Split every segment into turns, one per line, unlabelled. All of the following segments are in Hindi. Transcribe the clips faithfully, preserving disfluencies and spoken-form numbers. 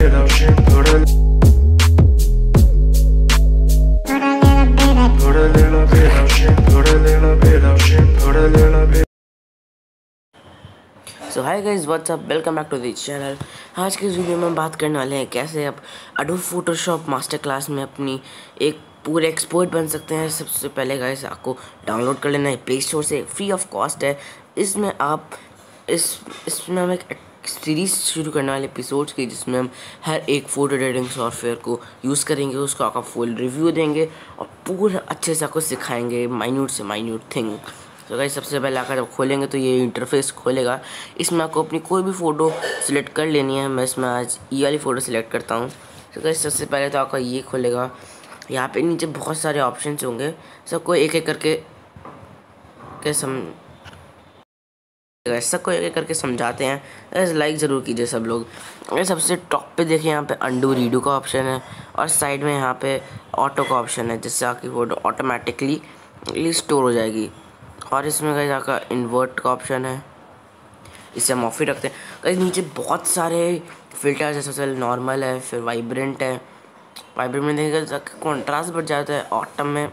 So hi guys, what's up, welcome back to this channel. आज के इस वीडियो में हम बात करने वाले हैं कैसे आप एडोब फोटोशॉप मास्टर क्लास में अपनी एक पूरे एक्सपर्ट बन सकते हैं। सबसे पहले गाइस आपको डाउनलोड कर लेना है प्ले स्टोर से, फ्री ऑफ कॉस्ट है। इसमें आप इस इसमें हम एक सीरीज़ शुरू करने वाले एपिसोड्स की, जिसमें हम हर एक फ़ोटो एडिटिंग सॉफ्टवेयर को यूज़ करेंगे, उसको आपका फुल रिव्यू देंगे और पूरा अच्छे से आपको सिखाएंगे माइन्यूट से माइन्यूट थिंग। तो गाइस सबसे पहले आकर जब खोलेंगे तो ये इंटरफेस खोलेगा। इसमें आपको अपनी कोई भी फ़ोटो सिलेक्ट कर लेनी है। मैं इसमें आज ये वाली फ़ोटो सिलेक्ट करता हूँ। तो गाइस सबसे पहले तो आपका ये खोलेगा। यहाँ पे नीचे बहुत सारे ऑप्शंस होंगे, सबको एक एक करके के सम सबको एक एक करके समझाते हैं। ऐसे लाइक ज़रूर कीजिए सब लोग। ये सबसे टॉप पे देखिए, यहाँ पे अंडू रीडू का ऑप्शन है और साइड में यहाँ पे ऑटो का ऑप्शन है, जिससे आपकी फ़ोटो ऑटोमेटिकली स्टोर हो जाएगी। और इसमें गाइस आपका इन्वर्ट का ऑप्शन है, इससे हम ऑफ ही रखते हैं। गाइस नीचे बहुत सारे फिल्टर, जैसे नॉर्मल है, फिर वाइब्रेंट है। वाइब्रेंट में देखिएगा कॉन्ट्रास्ट बढ़ जाता है, ऑटम में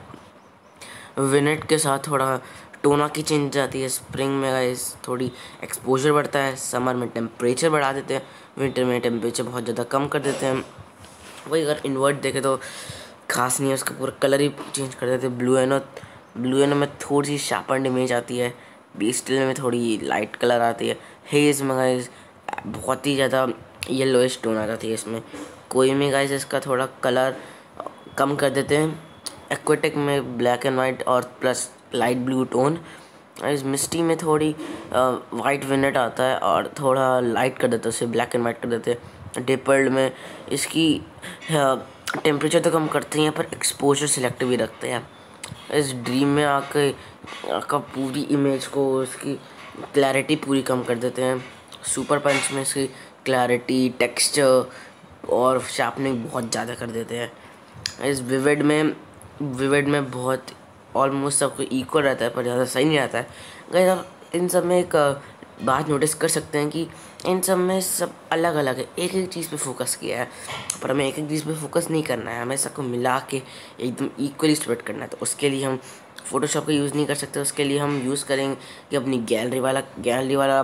विनेट के साथ थोड़ा टोना की चेंज जाती है, स्प्रिंग में गाइस थोड़ी एक्सपोजर बढ़ता है, समर में टेम्परेचर बढ़ा देते हैं, विंटर में टेम्परेचर बहुत ज़्यादा कम कर देते हैं। वही अगर इन्वर्ट देखें तो खास नहीं है, उसका पूरा कलर ही चेंज कर देते हैं। ब्लू एनो ब्लू एनो में थोड़ी सी शार्पन्ड इमेज आती है, डिस्टिल में थोड़ी लाइट कलर आती है, हेज में गाइस बहुत ही ज़्यादा येलोइश टोन आ जाती है। इसमें कोई में गाइस इसका थोड़ा कलर कम कर देते हैं। एक्वेटिक में ब्लैक एंड वाइट और प्लस लाइट ब्लू टोन। इस मिस्टी में थोड़ी वाइट विनेट आता है और थोड़ा लाइट कर देते हैं, उसे ब्लैक एंड वाइट कर देते हैं। डिपर्ल्ड में इसकी टेम्परेचर तो कम करते हैं पर एक्सपोजर सिलेक्ट भी रखते हैं। इस ड्रीम में आके आका पूरी इमेज को, उसकी क्लैरिटी पूरी कम कर देते हैं। सुपर पंच में इसकी क्लैरिटी, टेक्सचर और शार्पनिंग बहुत ज़्यादा कर देते हैं। इस विविड में विविड में बहुत ऑलमोस्ट सबको इक्वल रहता है, पर ज़्यादा सही नहीं रहता है। गाइस आप इन सब में एक बात नोटिस कर सकते हैं कि इन सब में सब अलग अलग है, एक एक चीज़ पे फोकस किया है, पर हमें एक एक चीज़ पे फोकस नहीं करना है, हमें सबको मिला के एकदम इक्वली स्प्रेड करना है। तो उसके लिए हम फोटोशॉप का यूज़ नहीं कर सकते, उसके लिए हम यूज़ करेंगे कि अपनी गैलरी वाला गैलरी वाला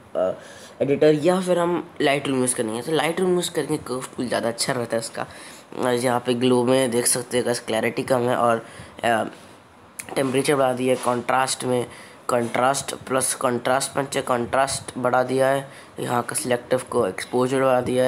एडिटर, या फिर हम लाइट रूम यूज़ करेंगे। तो लाइट रूम यूज़ करेंगे, कर्व टूल ज़्यादा अच्छा रहता है उसका। यहाँ पे ग्लो में देख सकते हैं क्लैरिटी कम है और टेम्परेचर बढ़ा दिया है। कॉन्ट्रास्ट में contrast plus contrast punch contrast बढ़ा दिया है। यहाँ का सिलेक्टिव को एक्सपोजर बढ़ा दिया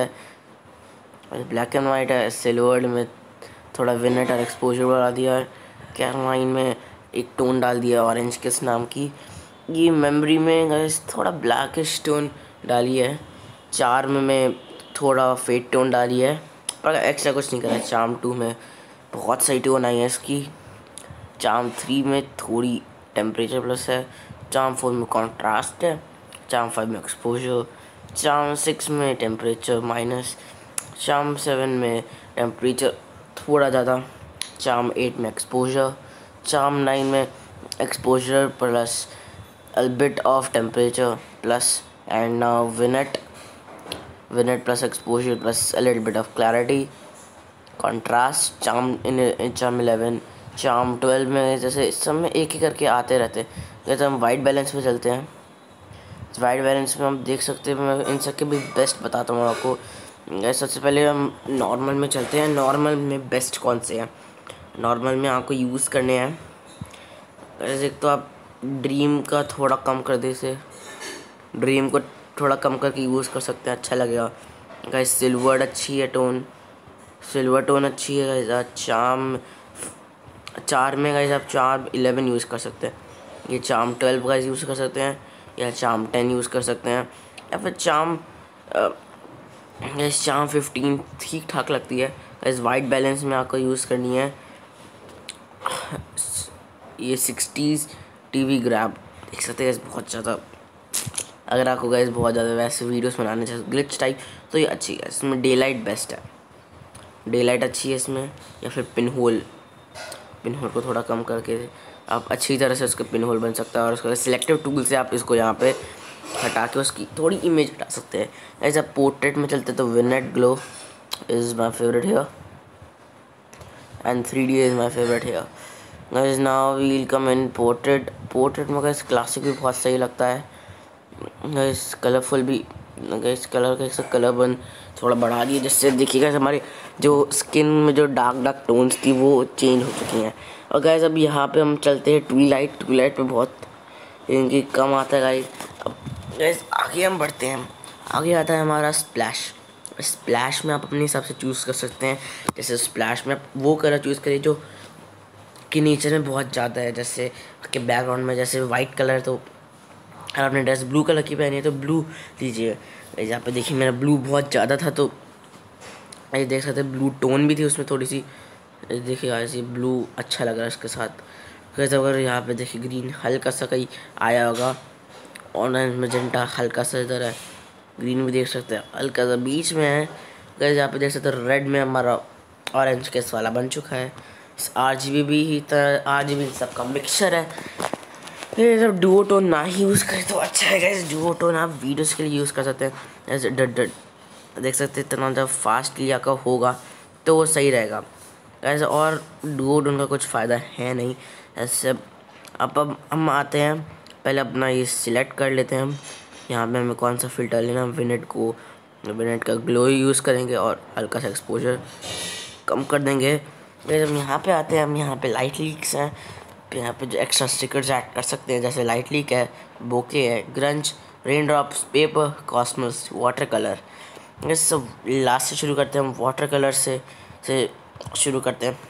है। ब्लैक एंड वाइट है, सिल्वर में थोड़ा विनेट और एक्सपोजर बढ़ा दिया है। कैरमाइन में एक टोन डाल दिया ऑरेंज किस नाम की। ये मेमोरी में गाइस थोड़ा ब्लैकिश टोन डाली है। चार्म में थोड़ा फेड टोन डाली है, पर एक्स्ट्रा कुछ नहीं करा है। चार्म टू में बहुत सही टोन आई है इसकी। चार्म थ्री में थोड़ी टेम्परेचर प्लस है। चार्म फोर में कॉन्ट्रास्ट है। चार्म फाइव में एक्सपोजर। चार्म सिक्स में टेम्परेचर माइनस। चार्म सेवन में टेम्परेचर थोड़ा ज़्यादा। चार्म एट में एक्सपोजर। चार्म नाइन में exposure plus a bit of temperature plus and now vignette vignette plus exposure plus a little bit of clarity. Contrast charm in charm eleven. Charm twelve में जैसे इस सब में एक ही करके आते रहते हैं। जैसे हम वाइट बैलेंस में चलते हैं, वाइट बैलेंस में हम देख सकते हैं, मैं इन सब के भी बेस्ट बताता हूँ आपको। सबसे पहले हम नॉर्मल में चलते हैं। नॉर्मल में बेस्ट कौन से हैं? नॉर्मल में आपको यूज़ करने हैं, जैसे तो आप ड्रीम का थोड़ा कम कर दे, इसे ड्रीम को थोड़ा कम करके यूज़ कर सकते हैं, अच्छा लगेगा। गाइस सिल्वर अच्छी है टोन, सिल्वर टोन अच्छी है गाइस। चार्म चार में गाइस आप चार्म इलेवन यूज़ कर सकते हैं, ये चार्म ट्वेल्व गाइस यूज़ कर सकते हैं, या चार्म टेन यूज़ कर सकते हैं, या फिर चार्म गाइस चार्म फिफ्टीन ठीक ठाक लगती है गाइस। वाइट बैलेंस में आपको यूज़ करनी है ये सिक्सटीज़ टीवी ग्रैब, देख सकते हैं बहुत ज़्यादा। अगर आपको गाइस बहुत ज़्यादा वैसे वीडियोस बनाने चाहिए ग्लिच टाइप, तो ये अच्छी है। इसमें डे लाइट बेस्ट है, डे लाइट अच्छी है इसमें। या फिर पिन होल, पिन होल को थोड़ा कम करके आप अच्छी तरह से उसका पिन होल बन सकता है। और उसका सिलेक्टिव टूल से आप इसको यहाँ पे हटा के उसकी थोड़ी इमेज हटा सकते हैं। ऐसे आप पोर्ट्रेट में चलते तो vignette glow is my favorite here, and three D is my favorite here. Guys, now we'll come in portrait. Portrait में guys classic भी बहुत सही लगता है guys, कलरफुल भी guys, कलर का कलर बन थोड़ा बढ़ा दिए जिससे देखिएगा हमारे जो स्किन में जो डार्क डार्क टोन्स थी वो चेंज हो चुकी हैं। और गाइस अब यहाँ पे हम चलते हैं ट्विलाइट। ट्विलाइट पे बहुत इनकी कम आता है गाइस। अब गाइस आगे हम बढ़ते हैं, आगे आता है हमारा स्प्लैश। स्प्लैश में आप अपने हिसाब से चूज़ कर सकते हैं। जैसे स्प्लैश में आप वो कलर चूज़ करिए जो कि नेचर में बहुत ज़्यादा है, जैसे कि बैकग्राउंड में जैसे वाइट कलर, तो अगर आपने ड्रेस ब्लू कलर की पहनी है तो ब्लू लीजिए। यहाँ पे देखिए मेरा ब्लू बहुत ज़्यादा था तो ये देख सकते हैं ब्लू टोन भी थी उसमें थोड़ी सी। देखिए ऐसे ब्लू अच्छा लग रहा है इसके साथ। कैसे अगर यहाँ पे देखिए ग्रीन हल्का सा कहीं आया होगा, ऑरेंज मैजेंटा हल्का सा इधर है, ग्रीन भी देख सकते हैं हल्का सा बीच में है। कैसे यहाँ पे देख सकते हैं रेड में हमारा ऑरेंज केस वाला बन चुका है। आर जी बी भी ही आर जी बी सबका मिक्सचर है। ये सब डुओ टोन ना ही यूज़ करें तो अच्छा है गाइस। डुओ टोन आप वीडियोस के लिए यूज़ कर सकते हैं। ऐसे डट डट देख सकते हैं इतना जब फास्ट लिया का होगा तो वो सही रहेगा ऐसे। और डुओ टोन का कुछ फ़ायदा है नहीं ऐसे। अब अब हम आते हैं, पहले अपना ये सिलेक्ट कर लेते हैं हम। यहाँ पे हमें कौन सा फ़िल्टर लेना, विनेट को विनेट का ग्लो यूज़ करेंगे और हल्का सा एक्सपोजर कम कर देंगे। फिर हम यहाँ पे आते हैं, हम यहाँ पे लाइट लीक्स हैं, फिर यहाँ पे जो एक्स्ट्रा स्टिकर्स ऐड कर सकते हैं जैसे लाइट लीक है, बोके है, grunge, rain drops, paper, cosmos, water colour. ये सब लास्ट से शुरू करते हैं हम, वाटर कलर से से शुरू करते हैं।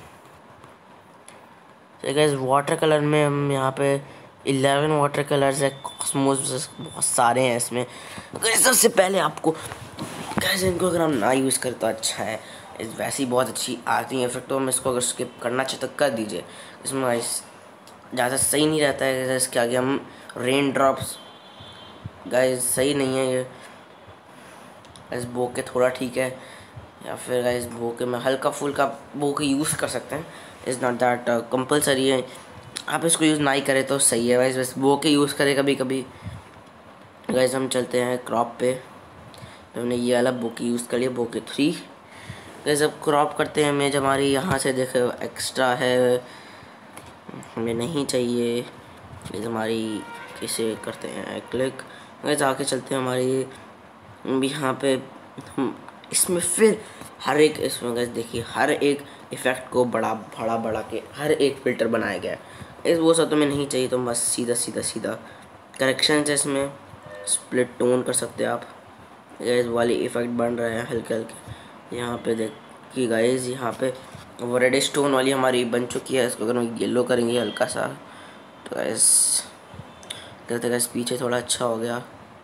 तो गाइस वाटर कलर में हम यहाँ पे इलेवन वाटर कलर्स है, कॉस्मोस बहुत सारे हैं इसमें। गाइस सबसे पहले आपको गाइस इनको अगर हम ना यूज़ करें तो अच्छा है, इस वैसे ही बहुत अच्छी आती है फिर तो हम इसको अगर स्किप करना चाहिए तो कर दीजिए। इसमें गाइस ज़्यादा सही नहीं रहता है। जैसे इसके आगे हम रेन ड्रॉप्स गाइस सही नहीं है ये। इस बोके थोड़ा ठीक है, या फिर गाइस बोके में हल्का फुल्का बोके यूज़ कर सकते हैं। इज़ नॉट दैट कंपलसरी है, आप इसको यूज़ ना ही करें तो सही है गाइस, बस बोके यूज़ करें कभी कभी। गाइस हम चलते हैं क्रॉप पे, हमने ये वाला बोके यूज़ कर लिया, बोके थ्री। गाइस अब क्रॉप करते हैं, इमेज हमारी यहाँ से देखे एक्स्ट्रा है, हमें नहीं चाहिए। ये हमारी किसे करते हैं क्लिक। गाइस आके चलते हैं हमारी यहाँ पे हम इसमें फिर हर एक इसमें गाइस देखिए हर एक इफ़ेक्ट को बड़ा बड़ा बड़ा के हर एक फ़िल्टर बनाया गया है। इस वो सब तो में नहीं चाहिए तो बस सीधा सीधा सीधा करेक्शन है, इसमें स्प्लिट टोन कर सकते हैं आप। गाइस वाले इफ़ेक्ट बन रहे हैं हल्के हल्के। यहाँ पे देखिए गाइस यहाँ पे वो रेडिश टोन वाली हमारी बन चुकी है। इसको अगर हम येलो करेंगे हल्का सा तो गाइस कहते गाइस पीछे थोड़ा अच्छा हो गया।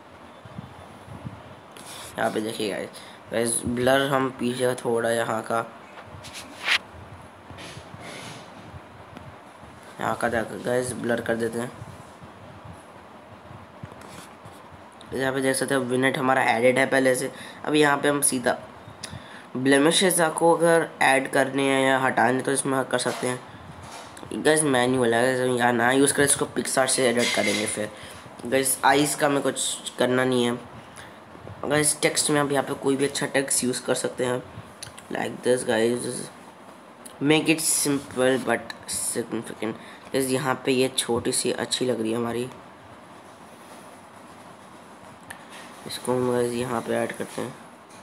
यहाँ पे देखिए गाइस गाइस ब्लर हम पीछे का थोड़ा यहाँ का यहाँ का गाइस ब्लर कर देते हैं। यहाँ पे देख सकते हैं विनेट हमारा एडेड है पहले से। अब यहाँ पे हम सीधा ब्लेमिशेस को अगर ऐड करने हैं या हटाने तो इसमें कर सकते हैं। गाइस मैन्युअल है, यहाँ ना यूज़ करें, इसको पिक्सआर्ट से एडिट करेंगे। फिर गाइस आइस का हमें कुछ करना नहीं है। गाइस टेक्स्ट में आप यहाँ पे कोई भी अच्छा टेक्स्ट यूज़ कर सकते हैं like this guys, make it simple but significant. Guys यहाँ पे ये छोटी सी अच्छी लग रही है हमारी, इसको हम गाइस यहाँ पे ऐड करते हैं।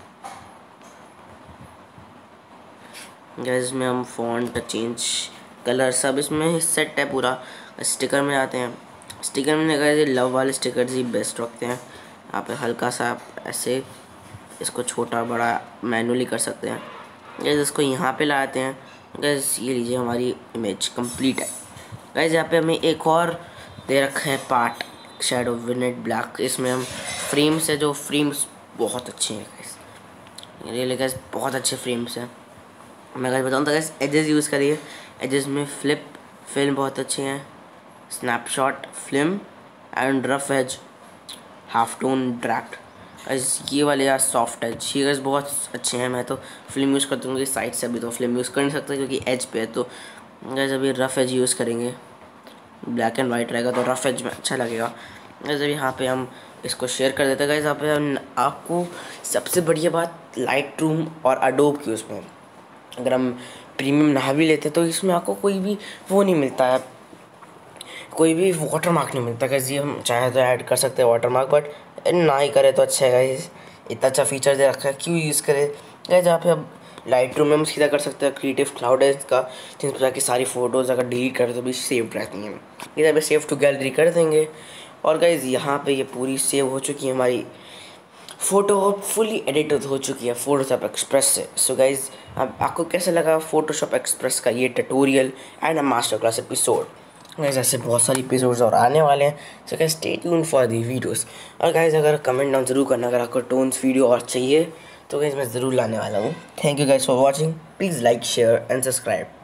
गाइस इसमें हम फॉन्ट चेंज कलर सब इसमें सेट है पूरा। स्टिकर में आते हैं, स्टिकर में गाइस लव वाले स्टिकर्स ही बेस्ट रखते हैं। यहाँ पे हल्का सा आप ऐसे इसको छोटा बड़ा मैनुअली कर सकते हैं। गाइस इसको यहाँ पे लाते हैं। गाइस ये लीजिए हमारी इमेज कंप्लीट है। गाइस यहाँ पे हमें एक और दे रखा है पार्ट, शैडो विनेट ब्लैक। इसमें हम फ्रेम्स है, जो फ्रेम्स बहुत अच्छे हैं गाइस, रियली गाइस बहुत अच्छे फ्रेम्स हैं। मैं गाइस बताऊँ तो गाइस एजेस यूज़ करिए, एजेस में फ्लिप फिल्म बहुत अच्छे हैं, snapshot film and rough edge, half tone ड्रैक्ट। गाइस ये वाले यार सॉफ्ट एज ये गाइस बहुत अच्छे हैं। मैं तो फिल्म यूज़ करता हूँ साइड से, अभी तो फिल्म यूज़ कर नहीं सकता क्योंकि एज पे है। तो गाइस अभी रफ एज यूज़ करेंगे, ब्लैक एंड वाइट रहेगा तो रफ एज में अच्छा लगेगा। गाइस अभी यहाँ पे हम इसको शेयर कर देते हैं। गाइस यहाँ पे आपको सबसे बढ़िया बात लाइट रूम और अडोब की उसमें। अगर हम प्रीमियम ना भी लेते तो इसमें आपको कोई भी वो नहीं मिलता है, कोई भी वाटर मार्क नहीं मिलता। गाइस ये हम चाहे तो ऐड कर सकते हैं वाटर मार्क, बट ना ही करे तो अच्छा है गाइस। इतना अच्छा फीचर दे रखा है, क्यों यूज़ करें गाइस। जहाँ पे अब लाइट रूम में हम सीधा कर सकते हैं क्रिएटिव क्लाउड है इसका, जिसमें जाके सारी फ़ोटोज़ अगर डिलीट करें तो भी सेव रहती हैं। इधर पे सेव टू गैलरी कर देंगे। और गाइस यहाँ पे ये पूरी सेव हो चुकी है हमारी फ़ोटो, फुली एडिटेड हो चुकी है फोटोशॉप एक्सप्रेस से। सो गाइज अब आपको कैसे लगा फोटोशॉप एक्सप्रेस का ये tutorial and a master class episode. Guys ऐसे बहुत सारी एपिसोड्स और आने वाले हैं, so guys stay tuned for the videos. और गाइज अगर कमेंट डाउन ज़रूर करना अगर आपको टोन्स वीडियो और चाहिए तो गाइज मैं ज़रूर लाने वाला हूँ। Thank you guys for watching, please like share and subscribe.